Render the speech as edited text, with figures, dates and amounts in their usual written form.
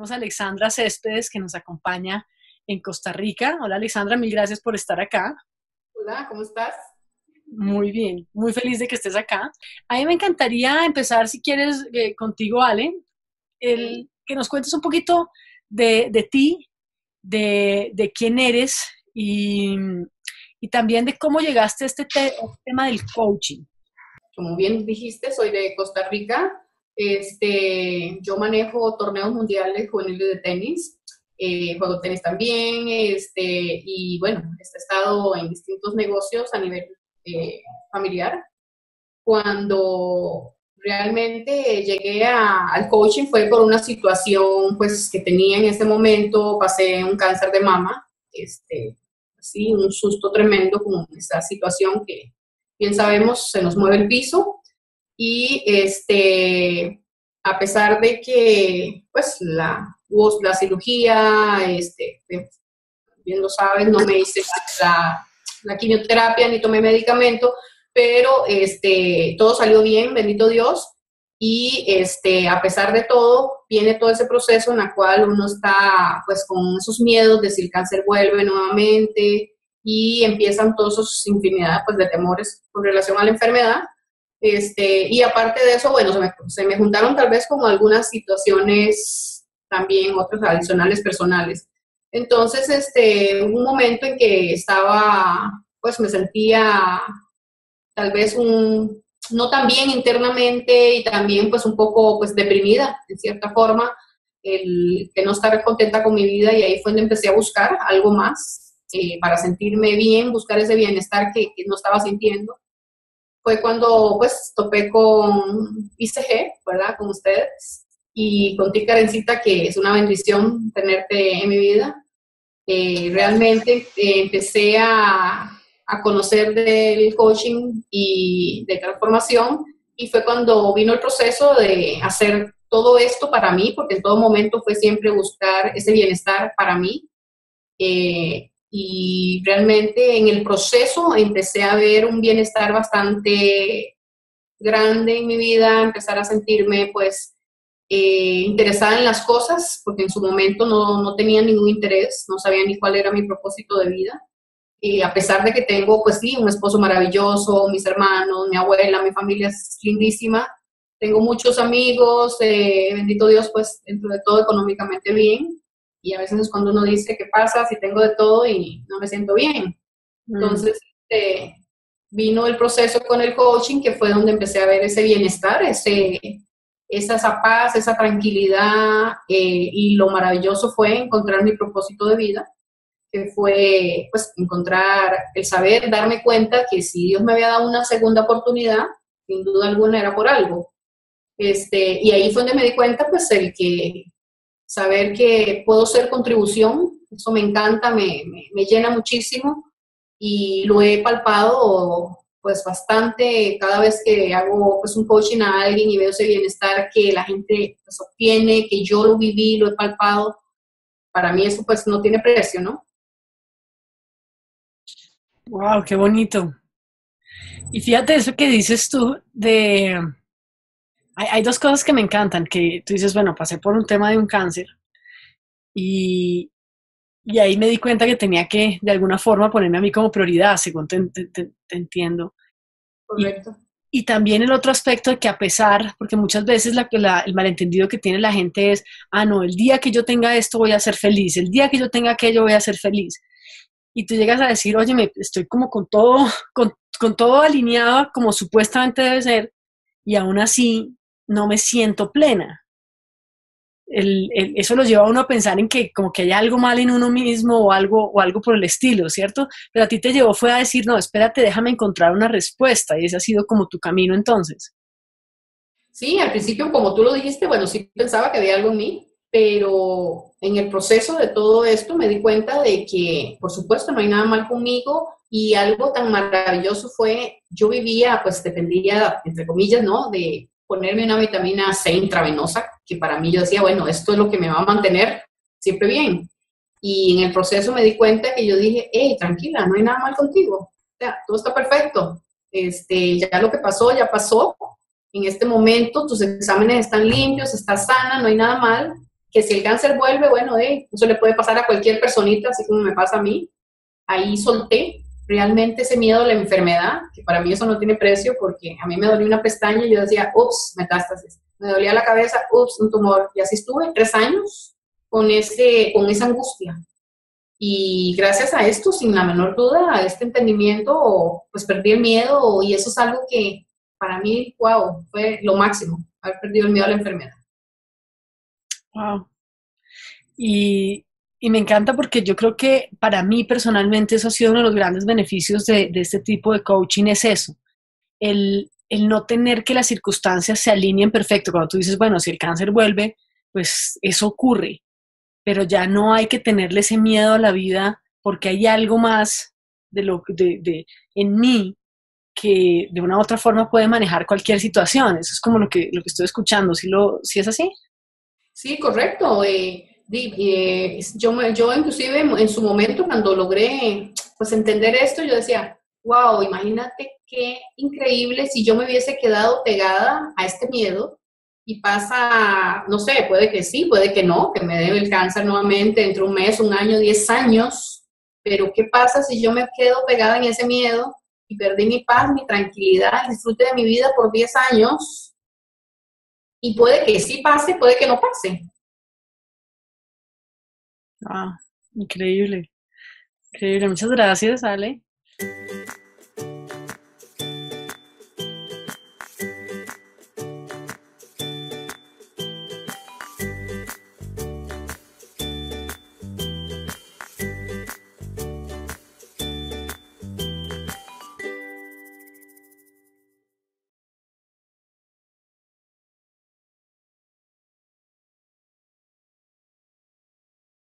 tenemos a Alexandra Céspedes que nos acompaña en Costa Rica. Hola Alexandra, mil gracias por estar acá. Hola, ¿cómo estás? Muy bien, muy feliz de que estés acá. A mí me encantaría empezar, si quieres, contigo, Ale, Ok. que nos cuentes un poquito de ti, de quién eres y también de cómo llegaste a este tema del coaching. Como bien dijiste, soy de Costa Rica. Yo manejo torneos mundiales juveniles de tenis, juego tenis también, y bueno, he estado en distintos negocios a nivel familiar. Cuando realmente llegué al coaching fue por una situación pues que tenía en ese momento, pasé un cáncer de mama, así un susto tremendo con esa situación que bien sabemos se nos mueve el piso y a pesar de que pues hubo la cirugía, bien lo sabes, no me hice la quimioterapia ni tomé medicamento, pero todo salió bien, bendito Dios, y a pesar de todo, viene todo ese proceso en el cual uno está pues con esos miedos de si el cáncer vuelve nuevamente y empiezan todos esos infinidad pues de temores con relación a la enfermedad. Y aparte de eso, bueno, se me juntaron tal vez como algunas situaciones también, otras adicionales personales. Entonces, hubo un momento en que estaba, pues me sentía tal vez no tan bien internamente y también pues un poco pues deprimida en cierta forma, el que no estar contenta con mi vida y ahí fue donde empecé a buscar algo más para sentirme bien, buscar ese bienestar que no estaba sintiendo. Fue cuando pues topé con ICG, ¿verdad? Con ustedes y con ti, Karencita, que es una bendición tenerte en mi vida. Realmente empecé a conocer del coaching y de transformación y fue cuando vino el proceso de hacer todo esto para mí, porque en todo momento fue siempre buscar ese bienestar para mí. Y realmente en el proceso empecé a ver un bienestar bastante grande en mi vida, empezar a sentirme pues interesada en las cosas, porque en su momento no tenía ningún interés, no sabía ni cuál era mi propósito de vida. Y a pesar de que tengo, pues sí, un esposo maravilloso, mis hermanos, mi abuela, mi familia es lindísima, tengo muchos amigos, bendito Dios, pues dentro de todo económicamente bien. Y a veces es cuando uno dice, ¿qué pasa si tengo de todo y no me siento bien? Mm. Entonces, vino el proceso con el coaching, que fue donde empecé a ver ese bienestar, esa paz, esa tranquilidad, y lo maravilloso fue encontrar mi propósito de vida, que fue pues encontrar el saber, darme cuenta que si Dios me había dado una segunda oportunidad, sin duda alguna era por algo. Y ahí fue donde me di cuenta pues el que saber que puedo ser contribución, eso me encanta, me llena muchísimo y lo he palpado pues bastante cada vez que hago pues un coaching a alguien y veo ese bienestar que la gente pues obtiene, que yo lo viví, lo he palpado. Para mí eso pues no tiene precio, ¿no? Wow, qué bonito. Y fíjate eso que dices tú hay dos cosas que me encantan, que tú dices, bueno, pasé por un tema de un cáncer y, y ahí me di cuenta que tenía que de alguna forma ponerme a mí como prioridad, según te entiendo. Y, Correcto. y también el otro aspecto de que a pesar, porque muchas veces el malentendido que tiene la gente es, ah, no, el día que yo tenga esto voy a ser feliz, el día que yo tenga aquello voy a ser feliz. Y tú llegas a decir, oye, estoy como con todo alineado como supuestamente debe ser, y aún así no me siento plena. Eso lo lleva a uno a pensar en que como que hay algo mal en uno mismo o algo por el estilo, ¿cierto? Pero a ti te llevó fue a decir, no, espérate, déjame encontrar una respuesta, y ese ha sido como tu camino entonces. Sí, al principio, como tú lo dijiste, bueno, sí pensaba que había algo en mí, pero en el proceso de todo esto me di cuenta de que, por supuesto, no hay nada mal conmigo y algo tan maravilloso fue, yo vivía, pues dependía, entre comillas, ¿no? De ponerme una vitamina C intravenosa, que para mí yo decía, bueno, esto es lo que me va a mantener siempre bien. Y en el proceso me di cuenta que yo dije, hey, tranquila, no hay nada mal contigo, o sea, todo está perfecto. Ya lo que pasó, ya pasó, en este momento tus exámenes están limpios, estás sana, no hay nada mal, que si el cáncer vuelve, bueno, eso le puede pasar a cualquier personita, así como me pasa a mí. Ahí solté realmente ese miedo a la enfermedad, que para mí eso no tiene precio, porque a mí me dolía una pestaña y yo decía, ups, metástasis. Me dolía la cabeza, ups, un tumor. Y así estuve 3 años con esa angustia. Y gracias a esto, sin la menor duda, a este entendimiento, pues perdí el miedo y eso es algo que para mí, wow, fue lo máximo, haber perdido el miedo a la enfermedad. Wow. Y, y me encanta porque yo creo que para mí personalmente eso ha sido uno de los grandes beneficios de este tipo de coaching, es eso, el no tener que las circunstancias se alineen perfecto. Cuando tú dices, bueno, si el cáncer vuelve, pues eso ocurre, pero ya no hay que tenerle ese miedo a la vida porque hay algo más en mí que de una u otra forma puede manejar cualquier situación. Eso es como lo que estoy escuchando. ¿Sí es así? Sí, correcto. Yo inclusive en su momento cuando logré pues entender esto, yo decía, wow, imagínate qué increíble si yo me hubiese quedado pegada a este miedo y pasa, no sé, puede que sí, puede que no, que me dé el cáncer nuevamente dentro de un mes, un año, 10 años, pero ¿qué pasa si yo me quedo pegada en ese miedo y perdí mi paz, mi tranquilidad, el disfrute de mi vida por 10 años? Y puede que sí pase, puede que no pase. Ah, increíble, increíble. Muchas gracias, Ale.